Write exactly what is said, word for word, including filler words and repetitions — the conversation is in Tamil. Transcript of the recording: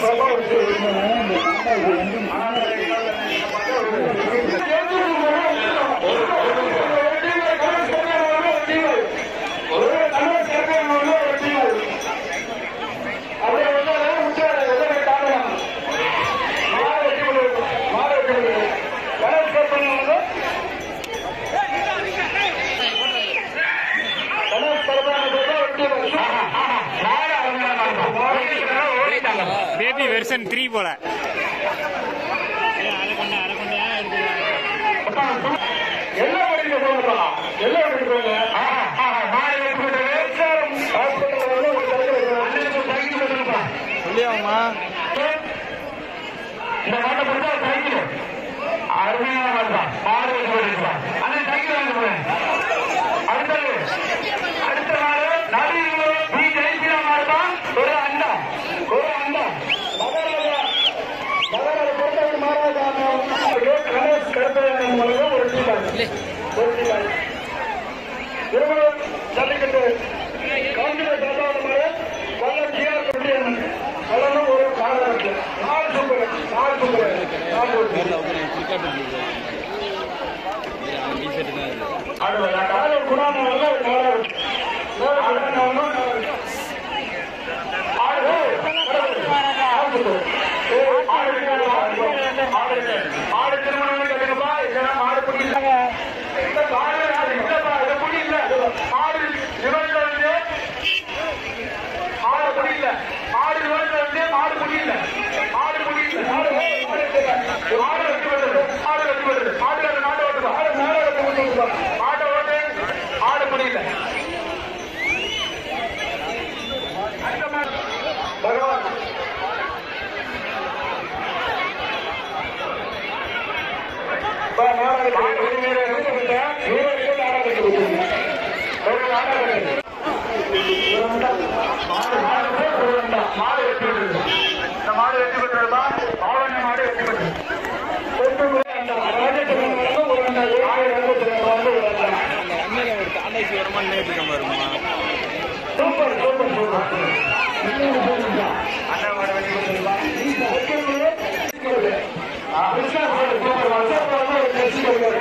பேபி வெர்ஷன் த்ரீ போல சொல்லியாமா இந்த மாட்டை பொறுத்தா சைக்கிள் அருமையான மாடுதான் மாடு வச்சு போயிருக்கான் அந்த சைக்கிள் வாங்க போறேன் அடுத்தது அடுத்த நாள் நவீன நீ ஜெயிக்கிற மாடுதான் ஒரு அண்டா ஒரு அண்டா மகாராஜா மகாராஜா பொறுத்தவரை மகாராஜா கணேஷ் கடற்படை ஒரு டீம் ஒரு டீம் இருவரும் ஜல்லிக்கட்டு காங்கிரஸ் சாதாரணமாக வல்ல ஜிஆர் கொண்டியன் அதெல்லாம் ஒரு நாடு நாலு சூப்பர் நாலு சூப்பர் நாலு குணாமல் ஒரு நாளாக ஆடு திருமணம் கட்டுங்கப்பா இதெல்லாம் மாடு புடி இல்லைங்க இந்த மாடு இல்லப்பா இதை புடி இல்ல ஆடு நிவர்த்தி வந்து ஆடு புடி இல்ல ஆடு நிவர்த்தி வந்து மாடு புடி இல்ல ஆடு புடி இல்ல ஆடு ஆடு வெட்டி வருது ஆடு வெட்டி வருது ஆடு வேறு நாட்டை ஓட்டுப்பா ஆடு மேலே வெட்டி மாட்டை ஓட்டு ஆடு புடி இல்ல பகவான் மாடு வெற்றி பெற்றது இந்த மாடு வெற்றி பெற்றதுமா பாவன மாடு வெற்றி பெற்றது சூப்பர் சூப்பர் சூப்பர் அண்ணா மாடு வெற்றி பெற்றதுமா